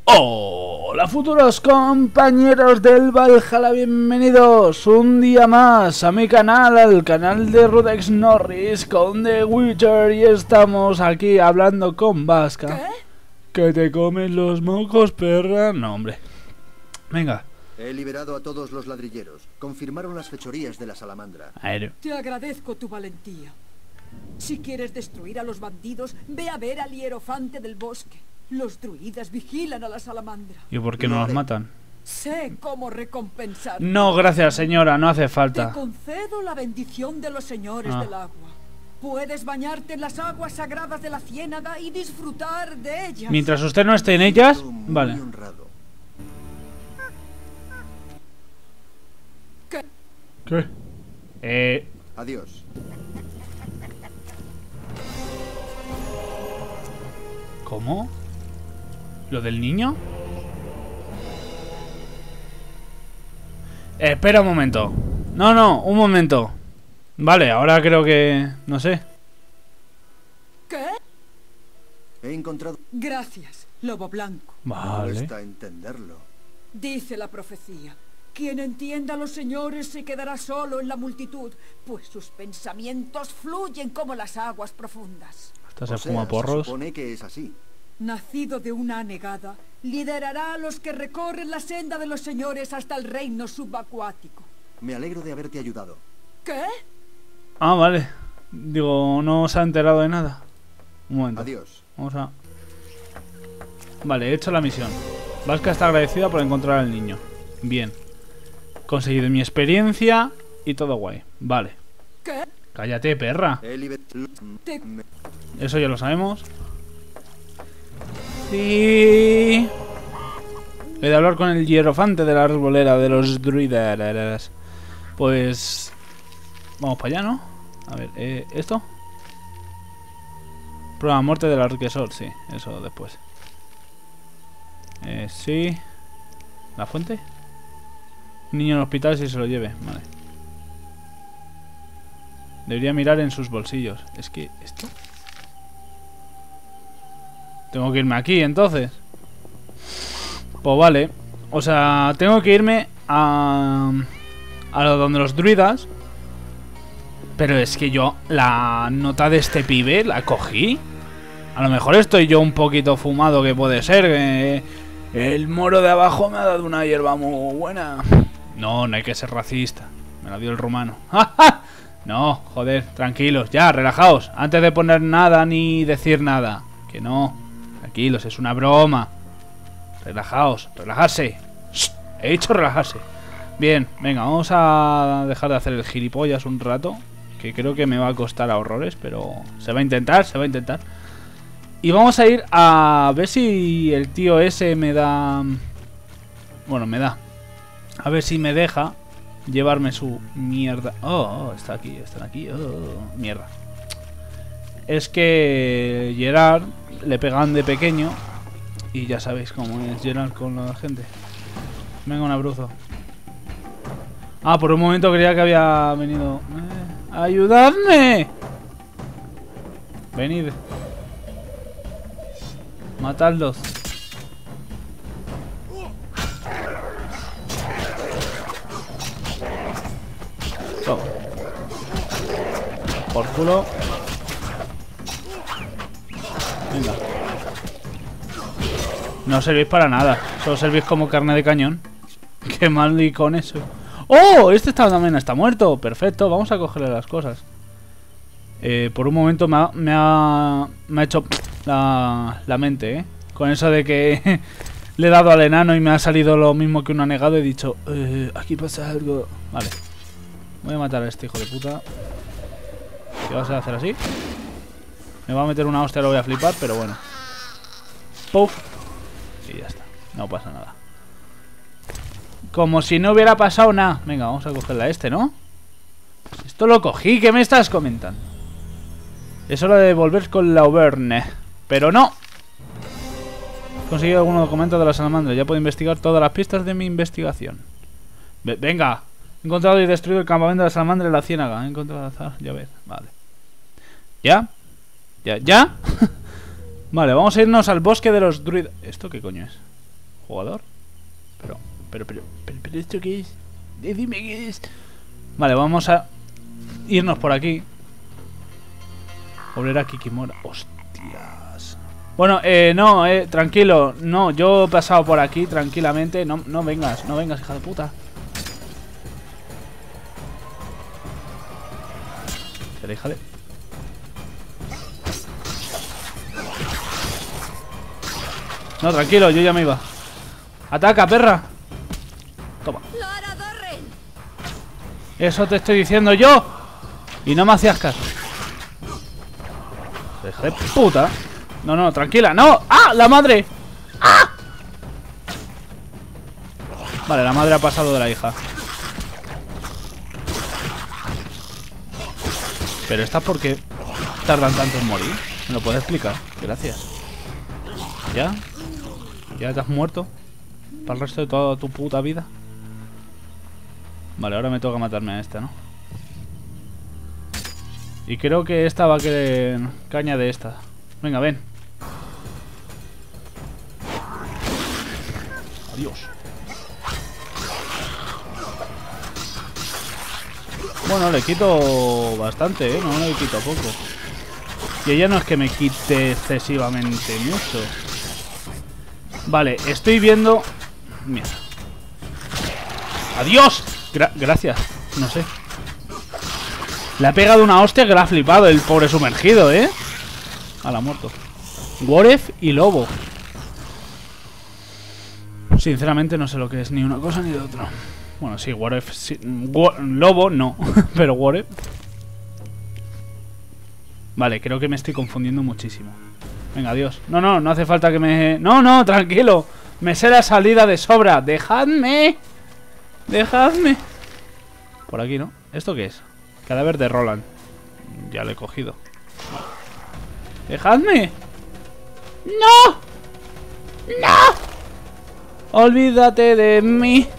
Hola futuros compañeros del Valhalla, bienvenidos un día más a mi canal, al canal de Rudex Norris con The Witcher. Y estamos aquí hablando con Vasca. ¿Qué? ¿Que te comen los mocos, perra? No, hombre. Venga. He liberado a todos los ladrilleros. Confirmaron las fechorías de la salamandra. Aéreo. Te agradezco tu valentía. Si quieres destruir a los bandidos, ve a ver al hierofante del bosque. Los druidas vigilan a la salamandra. ¿Y por qué no los matan? Sé cómo recompensar. No, gracias señora, no hace falta. Te concedo la bendición de los señores del agua. Puedes bañarte en las aguas sagradas de la ciénaga y disfrutar de ellas. Mientras usted no esté en ellas, vale. Honrado. ¿Qué? Adiós. ¿Cómo? ¿Lo del niño? Espera un momento. No, un momento. Vale, ahora creo que... no sé. ¿Qué? He encontrado... Gracias, lobo blanco. Vale. Cuesta entenderlo. Dice la profecía: quien entienda a los señores se quedará solo en la multitud, pues sus pensamientos fluyen como las aguas profundas. Esta se fuma porros. Se supone que es así. Nacido de una anegada, liderará a los que recorren la senda de los señores hasta el reino subacuático. Me alegro de haberte ayudado. ¿Qué? Ah, vale. Digo, no se ha enterado de nada. Un momento. Adiós. Vamos a... Vale, he hecho la misión. Vasca está agradecida por encontrar al niño. Bien. Conseguido mi experiencia y todo guay. Vale. ¿Qué? Cállate, perra. Eso ya lo sabemos. Sí. He de hablar con el hierofante de la arbolera de los druidas. Pues... vamos para allá, ¿no? A ver, ¿esto? Prueba muerte del arquesol, sí. Eso después. Sí. ¿La fuente? Un niño en el hospital si se lo lleve. Vale. Debería mirar en sus bolsillos. Es que... ¿esto? Tengo que irme aquí, entonces. Pues vale. O sea, tengo que irme a lo donde los druidas. Pero es que yo la nota de este pibe la cogí. A lo mejor estoy yo un poquito fumado, que puede ser. El moro de abajo me ha dado una hierba muy buena. No hay que ser racista. Me la dio el rumano. No, joder, tranquilos, ya, relajaos. Antes de poner nada ni decir nada. Que no. Tranquilos, es una broma. Relajaos, relajarse. Shh, he dicho relajarse. Bien, venga, vamos a dejar de hacer el gilipollas un rato, que creo que me va a costar a horrores, pero se va a intentar, se va a intentar. Y vamos a ir a ver si el tío ese me da... bueno, me da. A ver si me deja llevarme su mierda. Oh, está aquí, están aquí. Oh, mierda. Es que Gerard le pegan de pequeño y ya sabéis cómo es Gerard con la gente. Venga, un abruzo. Ah, por un momento creía que había venido. ¡Ayudadme! Venid. Matadlos. Toma. Por culo. Venga. No servís para nada. Solo servís como carne de cañón. Qué mal y con eso. ¡Oh! Este también está muerto. Perfecto. Vamos a cogerle las cosas. Por un momento me ha hecho la mente, con eso de que le he dado al enano y me ha salido lo mismo que un anegado. He dicho, aquí pasa algo. Vale. Voy a matar a este hijo de puta. ¿Qué vas a hacer así? Me va a meter una hostia, lo voy a flipar, pero bueno. ¡Puf! Y ya está. No pasa nada. Como si no hubiera pasado nada. Venga, vamos a cogerle a este, ¿no? Esto lo cogí, ¿qué me estás comentando? Es hora de volver con la Auvergne. Pero no. He conseguido algunos documentos de la salamandra. Ya puedo investigar todas las pistas de mi investigación. Venga. He encontrado y destruido el campamento de la salamandra en la ciénaga. He encontrado... ya ves. Vale. ¿Ya? ¿Ya? Vale, vamos a irnos al bosque de los druidas. ¿Esto qué coño es? jugador. Pero, ¿esto qué es? Dime qué es. Vale, vamos a irnos por aquí. Obrera Kikimora. Hostias. Bueno, no, tranquilo. No, yo he pasado por aquí tranquilamente. No vengas, hija de puta. Déjale. No, tranquilo, yo ya me iba. ¡Ataca, perra! Toma. Eso te estoy diciendo yo. Y no me hacías caso. Hija de puta. No, tranquila, no. ¡Ah! ¡La madre! ¡Ah! Vale, la madre ha pasado de la hija. Pero esta, ¿por qué tardan tanto en morir? ¿Me lo puedes explicar? Gracias. ¿Ya? ¿Ya te has muerto? ¿Para el resto de toda tu puta vida? Vale, ahora me toca matarme a esta, ¿no? Y creo que esta va a querer caña de esta. Venga, ven. Adiós. Bueno, le quito bastante, ¿eh? No le quito poco. Y ella no es que me quite excesivamente mucho. Vale, estoy viendo... Mira. ¡Adiós! Gracias. No sé. Le ha pegado una hostia que la ha flipado el pobre sumergido, ¿eh? La muerto. Waref y Lobo. Sinceramente no sé lo que es ni una cosa ni de otra. Bueno, sí, Waref... Sí, Lobo no, pero Waref... Vale, creo que me estoy confundiendo muchísimo. Venga, adiós. No hace falta que me... No, tranquilo. Me sé la salida de sobra. ¡Dejadme! ¡Dejadme! Por aquí, ¿no? ¿Esto qué es? Cadáver de Roland. Ya lo he cogido. ¡Dejadme! ¡No! ¡No! Olvídate de mí.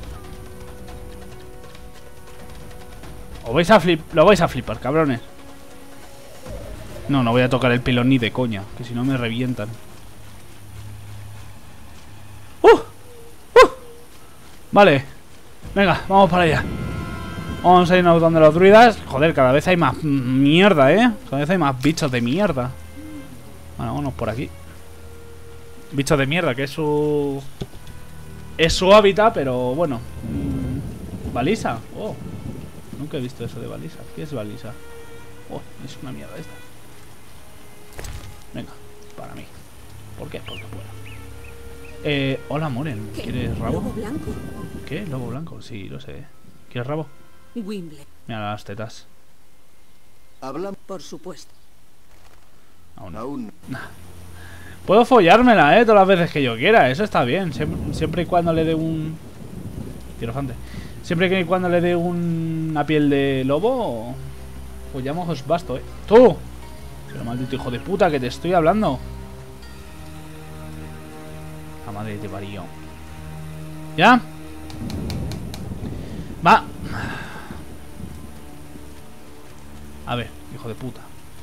Lo vais a flipar, cabrones. No voy a tocar el pilón ni de coña, que si no me revientan. Vale. Venga, vamos para allá. Vamos a irnos donde los druidas. Joder, cada vez hay más mierda, ¿eh? Cada vez hay más bichos de mierda. Bueno, vámonos por aquí. Bichos de mierda, que es su... Es su hábitat, pero bueno. Balisa. Oh, nunca he visto eso de balisa. ¿Qué es balisa? Oh, es una mierda esta. Venga, para mí. ¿Por qué? Porque puedo. Hola, Moren. ¿Quieres rabo? ¿Lobo blanco? ¿Qué? ¿Lobo blanco? Sí, lo sé. ¿Quieres rabo? Wimble. Mira las tetas. Habla. Por supuesto. Aún. Puedo follármela, todas las veces que yo quiera. Eso está bien. Siempre y cuando le dé un... Tirofante. Siempre y cuando le dé una piel de lobo, follamos os basto, ¡Tú! Pero maldito hijo de puta, que te estoy hablando. La madre de parió. ¿Ya? Va. A ver, hijo de puta.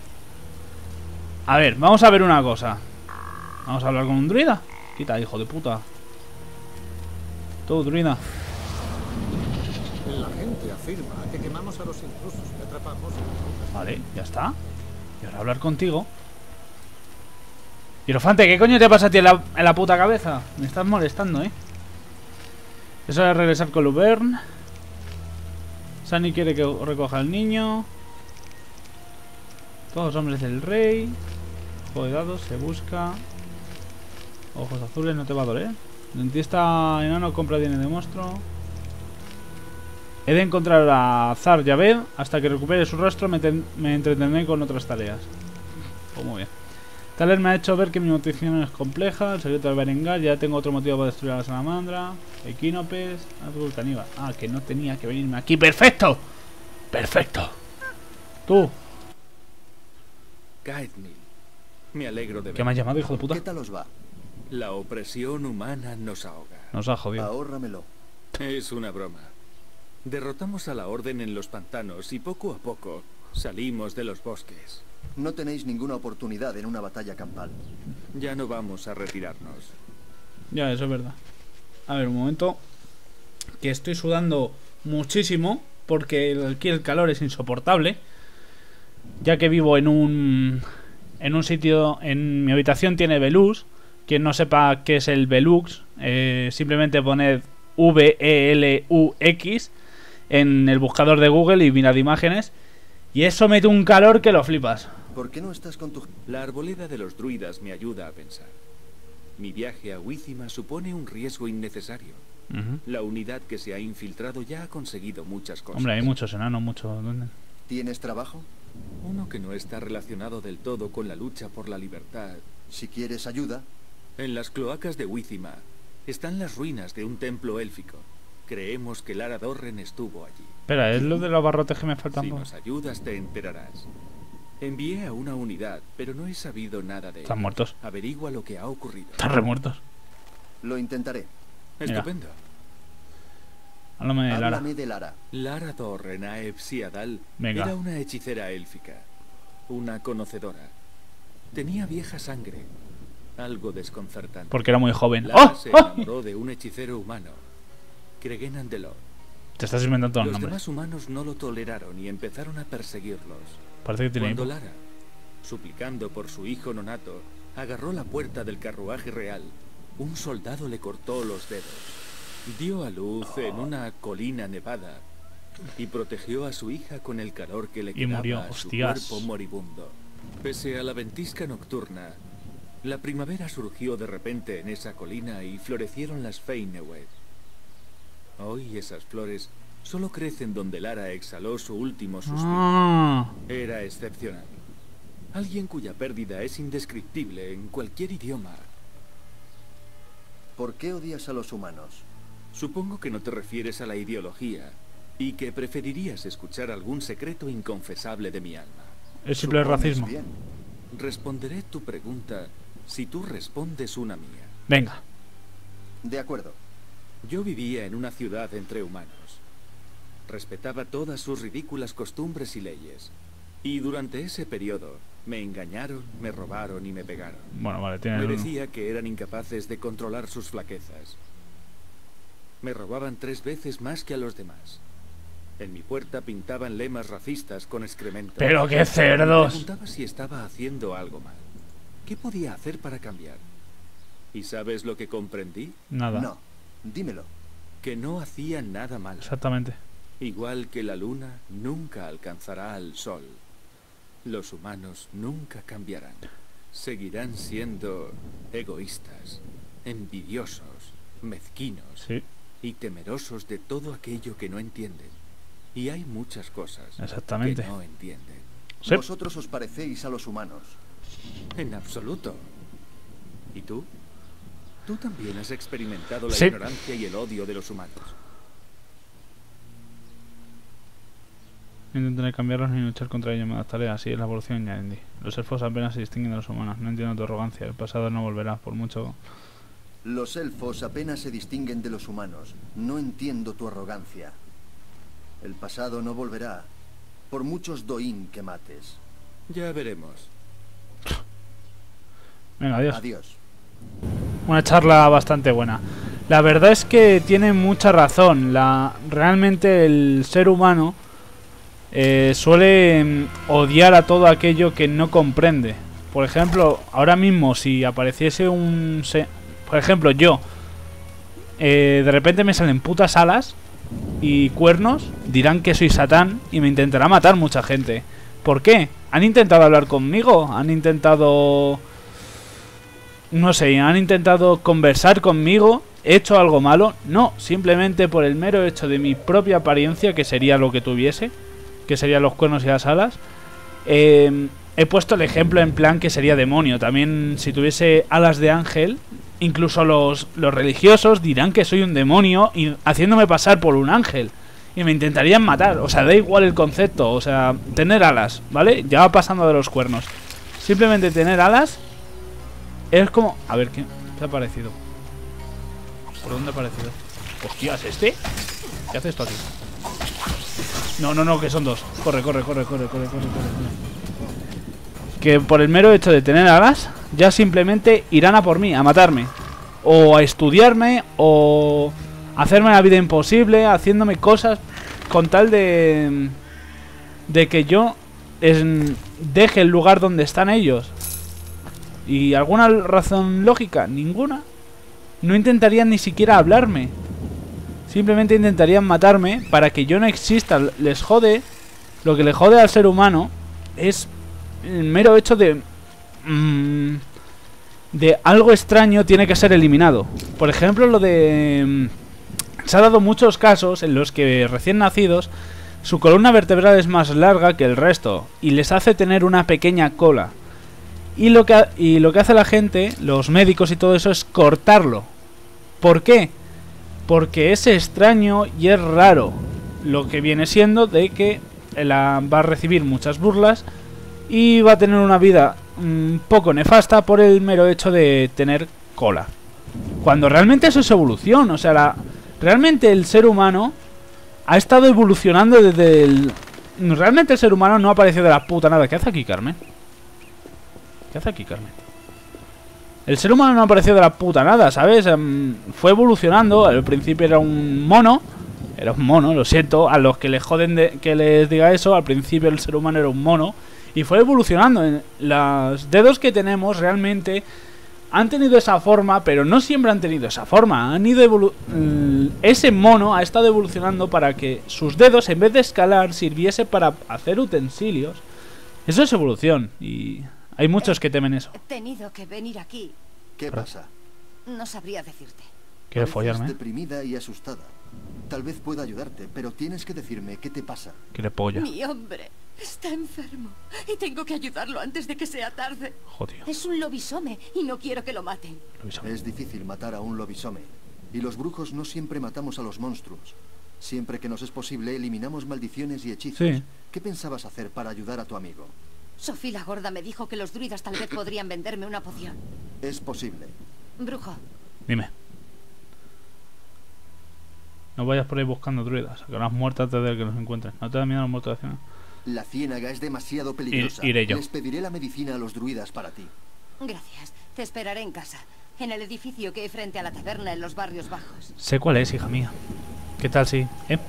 A ver, vamos a ver una cosa. Vamos a hablar con un druida. Quita, hijo de puta. Tú, druida. La gente afirma que quemamos a los intrusos que atrapamos. Vale, ya está. Y ahora hablar contigo. Hierofante, ¿qué coño te pasa a ti en la puta cabeza? Me estás molestando, ¿eh? Es hora de regresar con Luverne. Sunny quiere que recoja al niño. Todos los hombres del rey. Juego de dados, se busca. Ojos azules, no te va a doler. Dentista enano, compra DNA de monstruo. He de encontrar a Zar Javed. Hasta que recupere su rostro me entretendré con otras tareas. Pues muy bien. Taler me ha hecho ver que mi motivación es compleja. El secreto del Berengar. Ya tengo otro motivo para destruir a la salamandra. Equínopes. Azul caníbal. Ah, que no tenía que venirme aquí. ¡Perfecto! ¡Perfecto! Tú. Caedmil. Me alegro de ver. ¿Qué me has llamado, hijo de puta? ¿Qué tal os va? La opresión humana nos ahoga. Nos ha jodido. Ahórramelo. Es una broma. Derrotamos a la Orden en los pantanos y poco a poco salimos de los bosques. No tenéis ninguna oportunidad en una batalla campal. Ya no vamos a retirarnos. Ya, eso es verdad. A ver, un momento. Que estoy sudando muchísimo. Porque aquí el calor es insoportable. Ya que vivo en un sitio. En mi habitación tiene Velux. Quien no sepa qué es el Velux, simplemente poned VELUX en el buscador de Google y mirad imágenes. Y eso mete un calor que lo flipas. ¿Por qué no estás con tu... La arboleda de los druidas me ayuda a pensar. Mi viaje a Wíthima supone un riesgo innecesario. La unidad que se ha infiltrado ya ha conseguido muchas cosas. Hombre, hay muchos enanos, muchos. ¿Tienes trabajo? Uno que no está relacionado del todo con la lucha por la libertad. Si quieres ayuda... En las cloacas de Wíthima están las ruinas de un templo élfico. Creemos que Lara Dorren estuvo allí. Espera, ¿es lo de los barrotes que me faltan? Si nos ayudas te enterarás. Envié a una unidad, pero no he sabido nada de ellos. Están muertos. Averigua lo que ha ocurrido. Están remuertos. Lo intentaré. Estupendo. Háblame de Lara. Háblame de Lara. Lara Dorren Aeb Siadal era una hechicera élfica. Una conocedora. Tenía vieja sangre. Algo desconcertante. Porque era muy joven. Lara ¡Oh! se enamoró de un hechicero humano. Cregenan de Lord. Te estás inventando el Los nombre. demás humanos no lo toleraron y empezaron a perseguirlos. Parece que tiene Cuando hipo. Lara, suplicando por su hijo nonato, agarró la puerta del carruaje real, un soldado le cortó los dedos. Dio a luz en una colina nevada y protegió a su hija con el calor que le quedaba murió. a su Hostias. cuerpo moribundo. Pese a la ventisca nocturna, la primavera surgió de repente en esa colina y florecieron las Feinewed. Hoy esas flores solo crecen donde Lara exhaló su último suspiro. Era excepcional. Alguien cuya pérdida es indescriptible en cualquier idioma. ¿Por qué odias a los humanos? Supongo que no te refieres a la ideología y que preferirías escuchar algún secreto inconfesable de mi alma. Es simple Supones racismo. bien. Responderé tu pregunta si tú respondes una mía. Venga. De acuerdo. Yo vivía en una ciudad entre humanos. Respetaba todas sus ridículas costumbres y leyes. Y durante ese periodo me engañaron, me robaron y me pegaron. Bueno, vale, tiene Me uno. decía que eran incapaces de controlar sus flaquezas. Me robaban 3 veces más que a los demás. En mi puerta pintaban lemas racistas con excremento. ¡Pero qué Me cerdos! preguntaba si estaba haciendo algo mal. ¿Qué podía hacer para cambiar? ¿Y sabes lo que comprendí? Nada. No. Dímelo. Que no hacía nada mal. Exactamente. Igual que la luna nunca alcanzará al sol, los humanos nunca cambiarán. Seguirán siendo egoístas, envidiosos, mezquinos Sí, y temerosos de todo aquello que no entienden. Y hay muchas cosas exactamente. que no entienden. Sí. Vosotros os parecéis a los humanos. En absoluto. ¿Y tú? Tú también has experimentado la Sí. ignorancia y el odio de los humanos. No intentaré cambiarlos ni luchar contra ellos. Me adaptaré. Así es la evolución, ya entendí. Los elfos apenas se distinguen de los humanos. No entiendo tu arrogancia. El pasado no volverá, por mucho... Los elfos apenas se distinguen de los humanos. No entiendo tu arrogancia. El pasado no volverá, por muchos doin que mates. Ya veremos. Venga, adiós. Adiós. Una charla bastante buena. La verdad es que tiene mucha razón. Realmente el ser humano suele odiar a todo aquello que no comprende. Por ejemplo, ahora mismo si apareciese por ejemplo, yo de repente me salen putas alas y cuernos, dirán que soy Satán y me intentará matar mucha gente. ¿Por qué? ¿Han intentado hablar conmigo? ¿Han intentado... no sé, han intentado conversar conmigo? ¿He hecho algo malo? No, simplemente por el mero hecho de mi propia apariencia, que sería lo que tuviese, que serían los cuernos y las alas. He puesto el ejemplo en plan que sería demonio. También si tuviese alas de ángel, incluso los religiosos dirán que soy un demonio y haciéndome pasar por un ángel. Y me intentarían matar. O sea, da igual el concepto. O sea, tener alas, ¿vale? Ya va pasando de los cuernos. Simplemente tener alas es como... A ver, ¿qué ha aparecido? ¿Por dónde ha aparecido? Hostias, ¿este? ¿Qué hace esto aquí? No, que son dos. Corre. Que por el mero hecho de tener alas, ya simplemente irán a por mí, a matarme. o a estudiarme, o hacerme la vida imposible, haciéndome cosas con tal de que yo deje el lugar donde están ellos. ¿Y alguna razón lógica? Ninguna. No intentarían ni siquiera hablarme. Simplemente intentarían matarme para que yo no exista. Les jode. Lo que le jode al ser humano es el mero hecho de algo extraño tiene que ser eliminado. Por ejemplo, lo de... se ha dado muchos casos en los que recién nacidos su columna vertebral es más larga que el resto y les hace tener una pequeña cola. Y lo que hace la gente, los médicos y todo eso, es cortarlo. ¿Por qué? Porque es extraño y es raro. Lo que viene siendo de que va a recibir muchas burlas y va a tener una vida un poco nefasta por el mero hecho de tener cola. Cuando realmente eso es evolución. O sea, realmente el ser humano ha estado evolucionando desde el... Realmente el ser humano no ha aparecido de la puta nada. ¿Qué hace aquí, Carmen? ¿Qué hace aquí, Carmen? El ser humano no apareció de la puta nada, ¿sabes? Fue evolucionando. Al principio era un mono. Era un mono, lo siento. A los que les joden que les diga eso, al principio el ser humano era un mono. Y fue evolucionando. Los dedos que tenemos realmente han tenido esa forma, pero no siempre han tenido esa forma. Han ido ese mono ha estado evolucionando para que sus dedos, en vez de escalar, sirviese para hacer utensilios. Eso es evolución. Y hay muchos que temen eso. He tenido que venir aquí. ¿Qué pasa? No sabría decirte. ¿Quiere Pareces follarme? deprimida y asustada. Tal vez pueda ayudarte, pero tienes que decirme qué te pasa. ¿Quiere polla? Mi hombre está enfermo y tengo que ayudarlo antes de que sea tarde. Jodido. Es un lobisome y no quiero que lo maten. Es difícil matar a un lobisome. Y los brujos no siempre matamos a los monstruos. Siempre que nos es posible, eliminamos maldiciones y hechizos. Sí. ¿Qué pensabas hacer para ayudar a tu amigo? Sofía la gorda me dijo que los druidas tal vez podrían venderme una poción. Es posible. Brujo, Dime. No vayas por ahí buscando druidas. Sacarás muertas antes de que los encuentres. ¿No te da miedo la muerte de la ciudad? La ciénaga es demasiado peligrosa. Iré yo. Les pediré la medicina a los druidas para ti. gracias. Te esperaré en casa, en el edificio que hay frente a la taberna en los barrios bajos. Sé cuál es, hija mía. ¿Qué tal si?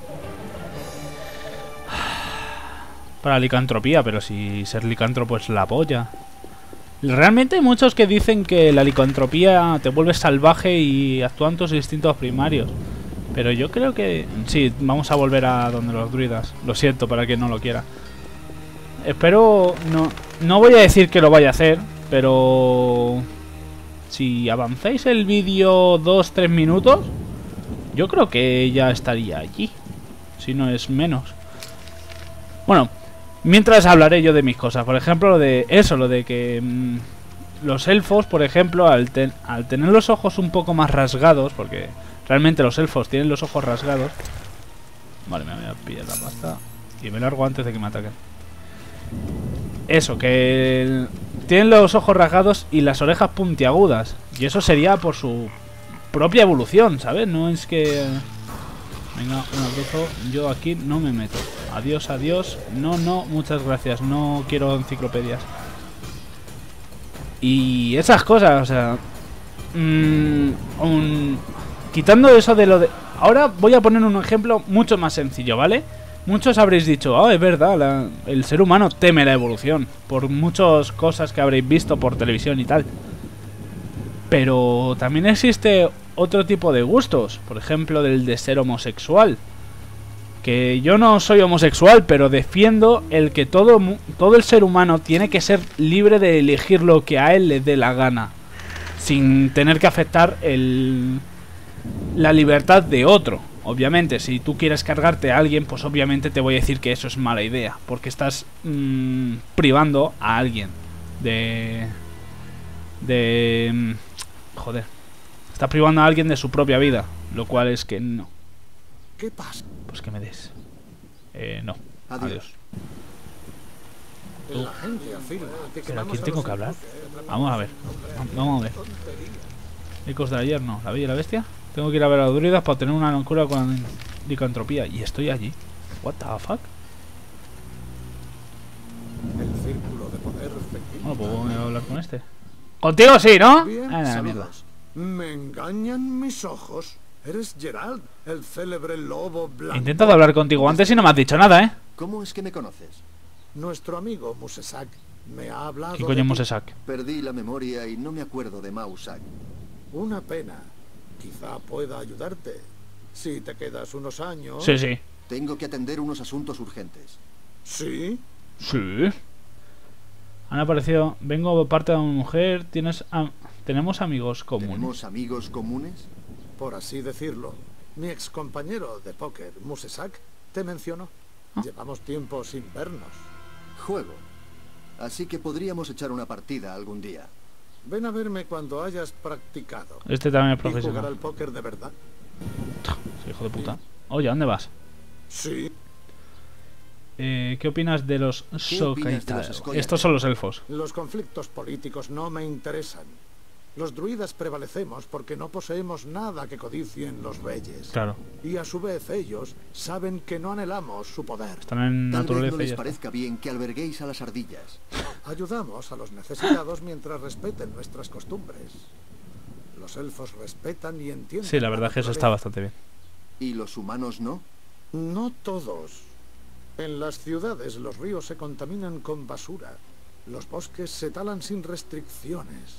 Para licantropía, pero si ser licántropo es la polla. Realmente hay muchos que dicen que la licantropía te vuelve salvaje y actúan tus instintos primarios. Pero yo creo que... sí, vamos a volver a donde los druidas. Lo siento para quien no lo quiera. Espero... No voy a decir que lo vaya a hacer, pero... si avanzáis el vídeo 2-3 minutos, yo creo que ya estaría allí. Si no es menos. Bueno, mientras hablaré yo de mis cosas. Por ejemplo, lo de eso, lo de que... los elfos, por ejemplo, al tener los ojos un poco más rasgados, porque... realmente los elfos tienen los ojos rasgados. Vale, me voy a pillar la pasta y me largo antes de que me ataquen. Eso, que tienen los ojos rasgados y las orejas puntiagudas. Y eso sería por su propia evolución, ¿sabes? No es que... venga, un abrazo. Yo aquí no me meto. Adiós, adiós. No, muchas gracias. No quiero enciclopedias. Y esas cosas, o sea... quitando eso de lo de... ahora voy a poner un ejemplo mucho más sencillo, ¿vale? Muchos habréis dicho, es verdad, el ser humano teme la evolución. Por muchas cosas que habréis visto por televisión y tal. Pero también existe otro tipo de gustos. Por ejemplo, del de ser homosexual. Que yo no soy homosexual, pero defiendo el que todo el ser humano tiene que ser libre de elegir lo que a él le dé la gana. Sin tener que afectar la libertad de otro. Obviamente, si tú quieres cargarte a alguien, pues obviamente te voy a decir que eso es mala idea, porque estás privando a alguien joder. Estás privando a alguien de su propia vida, lo cual es que no. ¿Qué pasa? Pues que me des. No. Adiós. La gente afirma que ¿Pero a quemamos quién a tengo los que hablar? intrusos. Vamos a ver. Vamos a ver. Ecos de ayer, no. ¿La Bella y la Bestia? Tengo que ir a ver a los druidas para tener una locura con licantropía. Y estoy allí. What the fuck? El círculo de poder efectivo. Bueno, pues voy a hablar con este. Contigo sí, ¿no? Bien, Ah, la mierda. Saludos. ¿Me engañan mis ojos? Eres Geralt, el célebre lobo blanco. He intentado hablar contigo antes y no me has dicho nada, ¿eh? ¿Cómo es que me conoces? Nuestro amigo Musesac me ha hablado ¿Qué de coño ti. Musesac? Perdí la memoria y no me acuerdo de Mausak. Una pena. Quizá pueda ayudarte. Si te quedas unos años... Sí, sí. Tengo que atender unos asuntos urgentes. ¿Sí? Sí. Han aparecido... Vengo de parte de una mujer. Tenemos amigos comunes. ¿Tenemos amigos comunes? Por así decirlo. Mi ex compañero de póker, Musesac, te mencionó. Llevamos tiempo sin vernos. Juego. Así que podríamos echar una partida algún día. Ven a verme cuando hayas practicado. Este también es ¿Y jugar profesional. al póker de verdad? Hijo de puta. Oye, ¿a dónde vas? Sí. ¿Qué opinas de los opinas de Socaitaro? los Skoyatel? Estos son los elfos. Los conflictos políticos no me interesan. Los druidas prevalecemos porque no poseemos nada que codicien los reyes. Claro. Y a su vez ellos saben que no anhelamos su poder. Están en Tal vez naturaleza no y les ya está. parezca bien que alberguéis a las ardillas. Ayudamos a los necesitados mientras respeten nuestras costumbres. Los elfos respetan y entienden. Sí, la verdad es que eso está naturaleza. bastante bien. ¿Y los humanos no? No todos. En las ciudades los ríos se contaminan con basura. Los bosques se talan sin restricciones.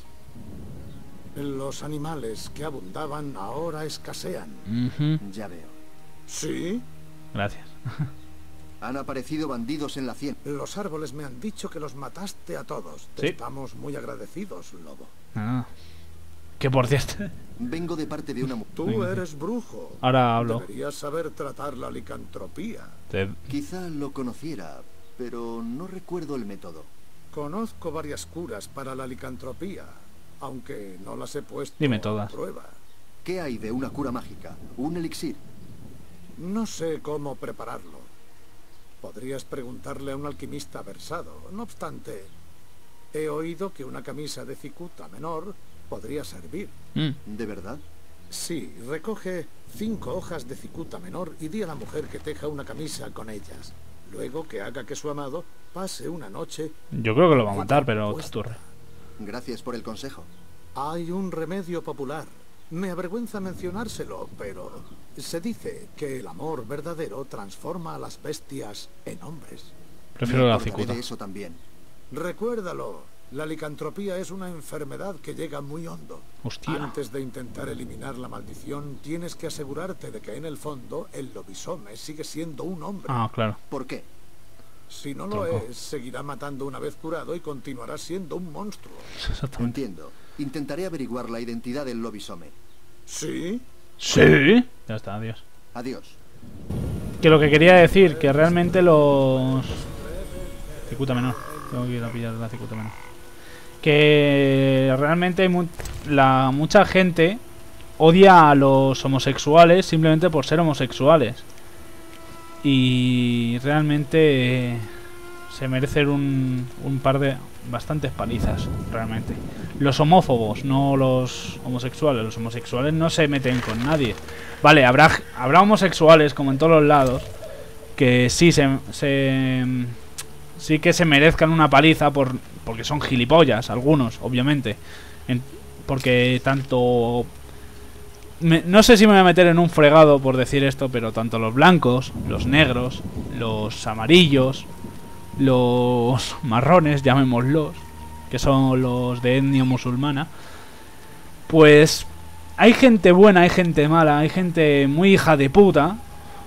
Los animales que abundaban ahora escasean. Ujú. Ya veo. ¿Sí? Gracias. Han aparecido bandidos en la hacienda. Los árboles me han dicho que los mataste a todos. Te Sí. estamos muy agradecidos, lobo. Ah. Que por cierto... Vengo de parte de una mujer. Tú eres brujo. Ahora hablo. Deberías saber tratar la licantropía. Quizá lo conociera, pero no recuerdo el método. Conozco varias curas para la licantropía, aunque no las he puesto Dime a todas. prueba. ¿Qué hay de una cura mágica? ¿Un elixir? No sé cómo prepararlo. Podrías preguntarle a un alquimista versado. No obstante, he oído que una camisa de cicuta menor podría servir. ¿De verdad? Sí, recoge 5 hojas de cicuta menor y di a la mujer que teja una camisa con ellas. Luego que haga que su amado pase una noche... Yo creo que lo va a matar, pero Taturra. Gracias por el consejo. Hay un remedio popular. Me avergüenza mencionárselo, pero se dice que el amor verdadero transforma a las bestias en hombres. Prefiero Me la acordaré cicuta. de eso también. Recuérdalo, la licantropía es una enfermedad que llega muy hondo. Hostia. Antes de intentar eliminar la maldición, tienes que asegurarte de que en el fondo el lobisome sigue siendo un hombre. Ah, claro. ¿Por qué? Si no lo Tronco. es, seguirá matando una vez curado y continuará siendo un monstruo. Exactamente. Entiendo. Intentaré averiguar la identidad del lobisome. ¿Sí? Sí. Ya está, adiós. Adiós. Que lo que quería decir, que realmente los... Cicuta menor. Tengo que ir a pillar la cicuta menor. Que realmente hay mucha gente odia a los homosexuales simplemente por ser homosexuales. Y realmente se merecen un par de bastantes palizas, realmente. Los homófobos, no los homosexuales. Los homosexuales no se meten con nadie. Vale, habrá homosexuales, como en todos los lados, que sí sí que se merezcan una paliza porque son gilipollas, algunos, obviamente. Porque tanto... no sé si me voy a meter en un fregado por decir esto, pero tanto los blancos, los negros, los amarillos, los marrones, llamémoslos, que son los de etnia musulmana, pues hay gente buena, hay gente mala, hay gente muy hija de puta,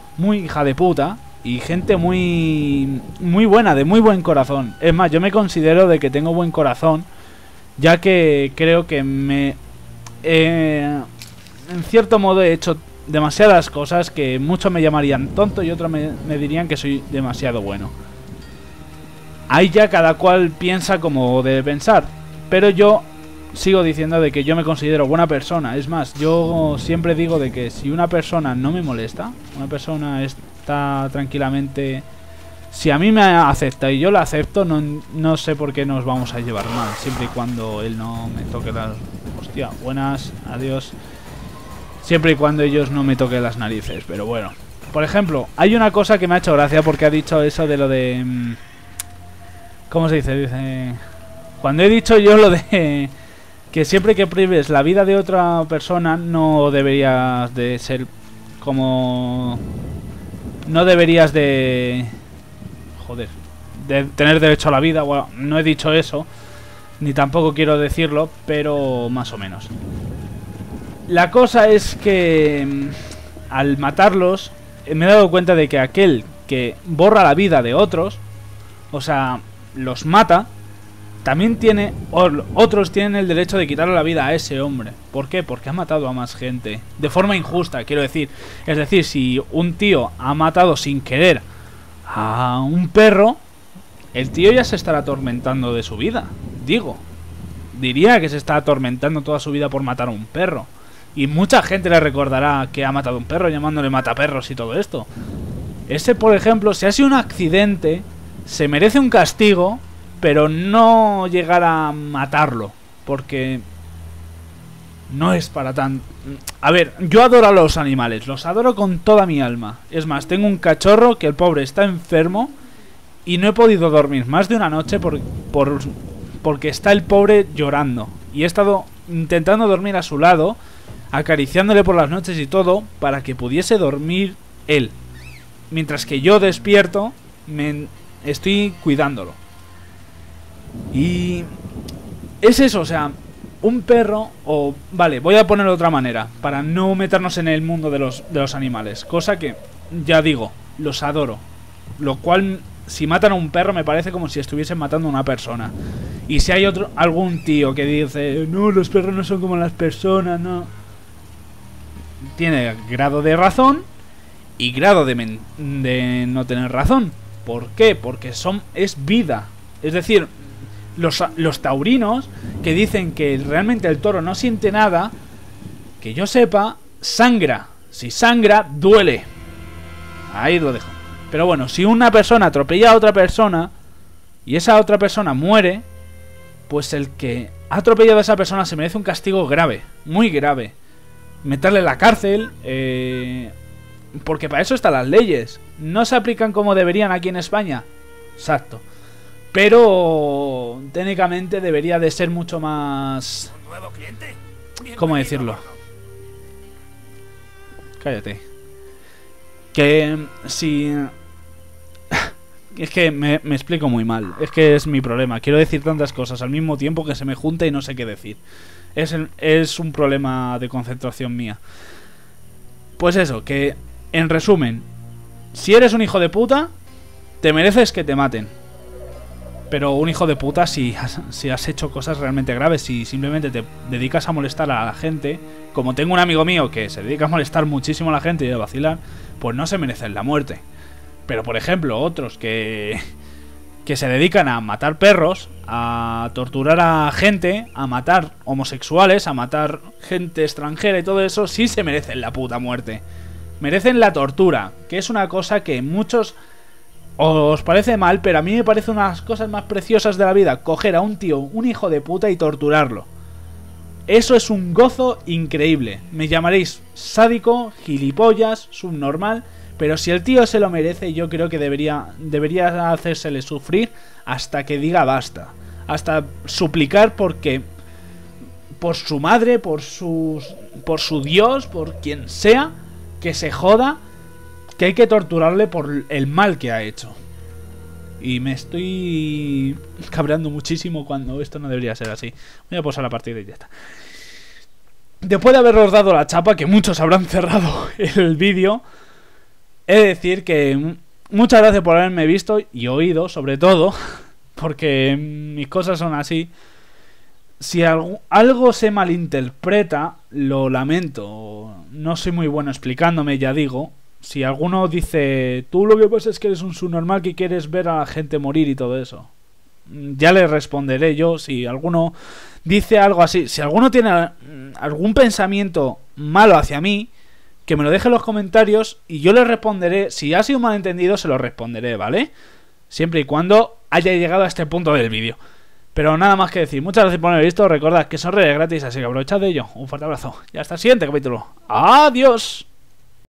y gente muy buena, de muy buen corazón. Es más, yo me considero de que tengo buen corazón, ya que creo que en cierto modo he hecho demasiadas cosas que muchos me llamarían tonto y otros me dirían que soy demasiado bueno. Ahí ya cada cual piensa como debe pensar, pero yo sigo diciendo de que yo me considero buena persona. Es más, yo siempre digo de que si una persona no me molesta, una persona está tranquilamente... Si a mí me acepta y yo la acepto, no sé por qué nos vamos a llevar mal, siempre y cuando él no me toque las... Hostia, buenas, adiós. Siempre y cuando ellos no me toquen las narices, pero bueno. Por ejemplo, hay una cosa que me ha hecho gracia porque ha dicho eso de lo de... ¿Cómo se dice? Dice... Cuando he dicho yo lo de... que siempre que prives la vida de otra persona no deberías de ser como... No deberías de... Joder, de tener derecho a la vida. Bueno, no he dicho eso, ni tampoco quiero decirlo, pero más o menos. La cosa es que al matarlos me he dado cuenta de que aquel que borra la vida de otros, o sea, los mata, también tiene, otros tienen el derecho de quitarle la vida a ese hombre. ¿Por qué? Porque ha matado a más gente de forma injusta, quiero decir. Es decir, si un tío ha matado sin querer a un perro, el tío ya se estará atormentando de su vida. Diría que se está atormentando toda su vida por matar a un perro. Y mucha gente le recordará que ha matado a un perro llamándole mataperros y todo esto. Ese, por ejemplo, si ha sido un accidente, se merece un castigo, pero no llegar a matarlo, porque no es para tan... A ver, yo adoro a los animales, los adoro con toda mi alma. Es más, tengo un cachorro que el pobre está enfermo y no he podido dormir más de una noche porque está el pobre llorando. Y he estado intentando dormir a su lado, acariciándole por las noches y todo, para que pudiese dormir él. Mientras que yo despierto, estoy cuidándolo. Y es eso, o sea, un perro o... Vale, voy a ponerlo de otra manera, para no meternos en el mundo de los animales. Cosa que, ya digo, los adoro. Lo cual, si matan a un perro, me parece como si estuviesen matando a una persona. Y si hay algún tío que dice, no, los perros no son como las personas, no... Tiene grado de razón y grado de no tener razón. ¿Por qué? Porque es vida. Es decir, los taurinos que dicen que realmente el toro no siente nada, que yo sepa, sangra. Si sangra, duele. Ahí lo dejo. Pero bueno, si una persona atropella a otra persona y esa otra persona muere, pues el que ha atropellado a esa persona se merece un castigo grave, muy grave. Meterle en la cárcel, porque para eso están las leyes. No se aplican como deberían aquí en España. Exacto. Pero técnicamente debería de ser mucho más... ¿Cómo decirlo? Cállate. Que si... Es que me explico muy mal. Es que es mi problema. Quiero decir tantas cosas al mismo tiempo que se me junta y no sé qué decir. Es un problema de concentración mía. Pues eso, que en resumen, si eres un hijo de puta, te mereces que te maten. Pero un hijo de puta si has hecho cosas realmente graves. Si simplemente te dedicas a molestar a la gente, como tengo un amigo mío que se dedica a molestar muchísimo a la gente y a vacilar, pues no se merecen la muerte. Pero por ejemplo, otros que se dedican a matar perros, a torturar a gente, a matar homosexuales, a matar gente extranjera y todo eso, sí se merecen la puta muerte. Merecen la tortura, que es una cosa que muchos os parece mal, pero a mí me parece una de las cosas más preciosas de la vida. Coger a un tío, un hijo de puta, y torturarlo. Eso es un gozo increíble. Me llamaréis sádico, gilipollas, subnormal, pero si el tío se lo merece, yo creo que debería hacérsele sufrir hasta que diga basta. Hasta suplicar porque... Por su madre, por su Dios, por quien sea, que se joda, que hay que torturarle por el mal que ha hecho. Y me estoy cabreando muchísimo cuando esto no debería ser así. Voy a pausar la partida y ya está. Después de haberos dado la chapa, que muchos habrán cerrado el vídeo, he de decir que muchas gracias por haberme visto y oído, sobre todo, porque mis cosas son así. Si algo se malinterpreta, lo lamento. No soy muy bueno explicándome, ya digo. Si alguno dice, tú lo que pasa es que eres un subnormal que quieres ver a la gente morir y todo eso, ya le responderé yo. Si alguno dice algo así, si alguno tiene algún pensamiento malo hacia mí, que me lo deje en los comentarios y yo le responderé. Si ha sido un malentendido, se lo responderé, ¿vale? Siempre y cuando haya llegado a este punto del vídeo. Pero nada más que decir. Muchas gracias por haberme visto. Recordad que son redes gratis, así que aprovechad de ello. Un fuerte abrazo y hasta el siguiente capítulo. ¡Adiós!